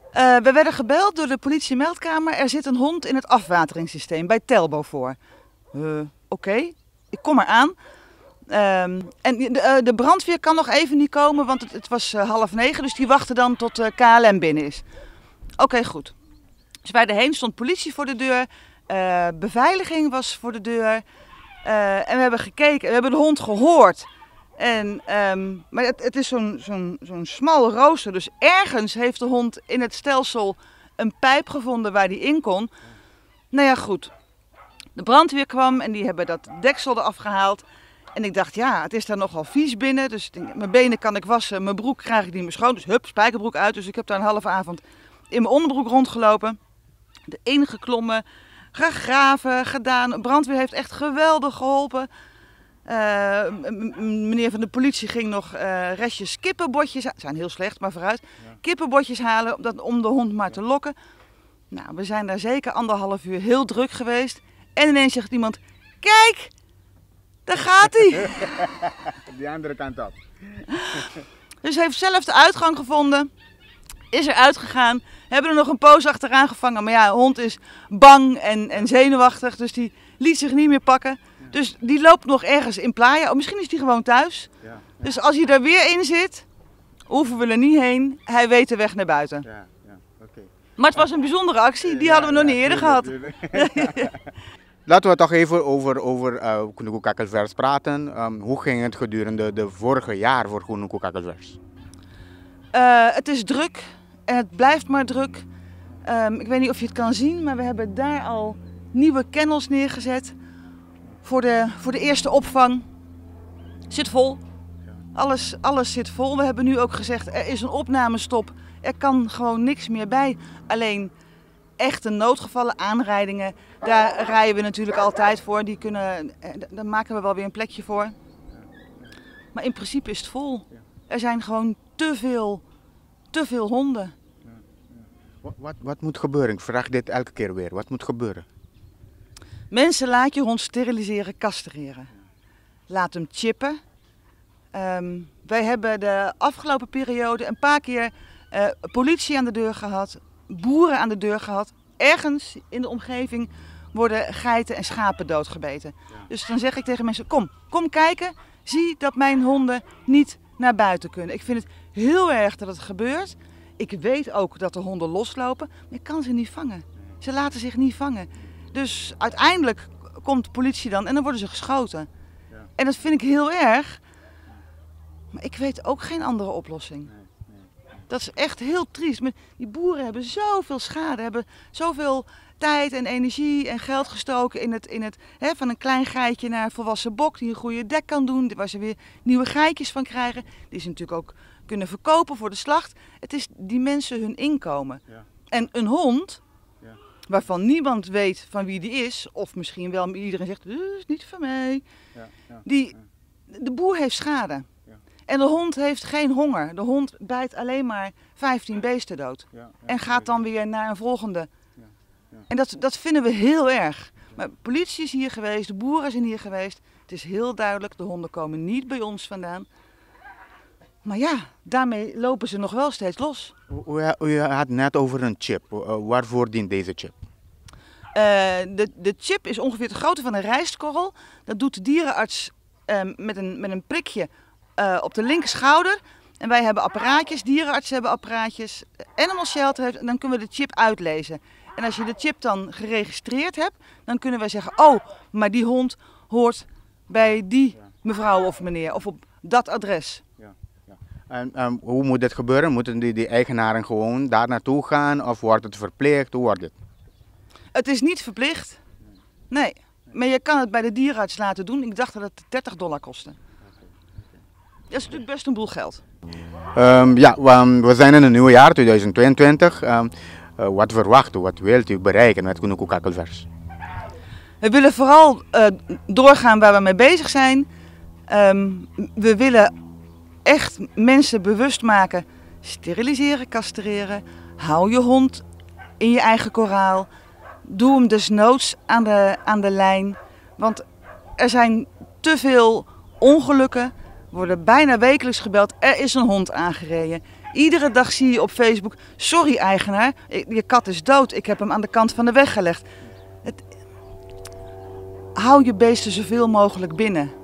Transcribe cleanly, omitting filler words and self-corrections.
We werden gebeld door de politiemeldkamer. Er zit een hond in het afwateringssysteem bij Telbo voor. Oké, ik kom eraan. En de brandweer kan nog even niet komen, want het was 8:30. Dus die wachten dan tot KLM binnen is. Oké, goed. Dus wij erheen, stond politie voor de deur. Beveiliging was voor de deur. En we hebben gekeken, we hebben de hond gehoord. Maar het is zo'n smal rooster, dus ergens heeft de hond in het stelsel een pijp gevonden waar die in kon. Nou ja, goed. De brandweer kwam en die hebben dat deksel eraf gehaald. En ik dacht, ja, het is daar nogal vies binnen. Dus ik denk, mijn benen kan ik wassen, mijn broek krijg ik niet meer schoon. Dus hup, spijkerbroek uit. Dus ik heb daar een halve avond in mijn onderbroek rondgelopen. Erin geklommen, gegraven, gedaan. De brandweer heeft echt geweldig geholpen. Meneer van de politie ging nog restjes kippenbotjes, zijn heel slecht, maar vooruit, kippenbotjes halen om de hond maar te lokken. Nou, we zijn daar zeker 1,5 uur heel druk geweest. En ineens zegt iemand, kijk, daar gaat hij. Die andere kant op. Dus hij heeft zelf de uitgang gevonden, is er uitgegaan, hebben er nog een poos achteraan gevangen. Maar ja, de hond is bang en zenuwachtig, dus die liet zich niet meer pakken. Dus die loopt nog ergens in Playa. Misschien is die gewoon thuis. Ja. Dus als hij daar weer in zit, hoeven we er niet heen. Hij weet de weg naar buiten. Ja, okay. Maar het was een bijzondere actie. Die hadden we nog niet eerder gehad. Laten we toch even over Gunung Keukenvers praten. Hoe ging het gedurende de vorige jaar voor Gunung Keukenvers? Het is druk. En het blijft maar druk. Ik weet niet of je het kan zien, maar we hebben daar al nieuwe kennels neergezet. Voor de eerste opvang. Zit vol. Alles zit vol. We hebben nu ook gezegd, er is een opnamestop. Er kan gewoon niks meer bij. Alleen echte noodgevallen, aanrijdingen, daar rijden we natuurlijk altijd voor. Daar maken we wel weer een plekje voor. Maar in principe is het vol. Er zijn gewoon te veel honden. Wat moet gebeuren? Ik vraag dit elke keer weer. Wat moet gebeuren? Mensen, laat je hond steriliseren, castreren. Laat hem chippen. Wij hebben de afgelopen periode een paar keer politie aan de deur gehad, boeren aan de deur gehad. Ergens in de omgeving worden geiten en schapen doodgebeten. Ja. Dus dan zeg ik tegen mensen, kom kijken. Zie dat mijn honden niet naar buiten kunnen. Ik vind het heel erg dat het gebeurt. Ik weet ook dat de honden loslopen, maar ik kan ze niet vangen. Ze laten zich niet vangen. Dus uiteindelijk komt de politie dan en dan worden ze geschoten. Ja. En dat vind ik heel erg. Maar ik weet ook geen andere oplossing. Dat is echt heel triest. Die boeren hebben zoveel schade, hebben zoveel tijd en energie en geld gestoken in het van een klein geitje naar een volwassen bok die een goede dek kan doen, waar ze weer nieuwe geitjes van krijgen. Die ze natuurlijk ook kunnen verkopen voor de slacht. Het is die mensen hun inkomen. Ja. En een hond, waarvan niemand weet van wie die is, of misschien wel iedereen zegt, dat is niet van mij. De boer heeft schade. Ja. En de hond heeft geen honger. De hond bijt alleen maar 15 beesten dood. En gaat dan weer naar een volgende. En dat vinden we heel erg. Maar de politie is hier geweest, de boeren zijn hier geweest. Het is heel duidelijk, de honden komen niet bij ons vandaan. Maar ja, daarmee lopen ze nog wel steeds los. U had net over een chip. Waarvoor dient deze chip? De chip is ongeveer de grootte van een rijstkorrel. Dat doet de dierenarts met een prikje op de linkerschouder. En wij hebben apparaatjes, dierenartsen hebben apparaatjes, Animal Shelter heeft, en dan kunnen we de chip uitlezen. En als je de chip dan geregistreerd hebt, dan kunnen wij zeggen, oh, maar die hond hoort bij die mevrouw of meneer, of op dat adres. En hoe moet dit gebeuren? Moeten die eigenaren gewoon daar naartoe gaan of wordt het verplicht? Hoe wordt het? Het is niet verplicht, nee. Maar je kan het bij de dierenarts laten doen. Ik dacht dat het $30 kostte. Dat is natuurlijk best een boel geld. We zijn in het nieuwe jaar 2022. Wat verwacht u, wat wilt u bereiken met Gunung Keukenvers? We willen vooral doorgaan waar we mee bezig zijn. We willen echt mensen bewust maken. Steriliseren, castreren. Hou je hond in je eigen koraal. Doe hem desnoods aan de lijn. Want er zijn te veel ongelukken. We worden bijna wekelijks gebeld. Er is een hond aangereden. Iedere dag zie je op Facebook, sorry eigenaar, je kat is dood, ik heb hem aan de kant van de weg gelegd. Hou je beesten zoveel mogelijk binnen.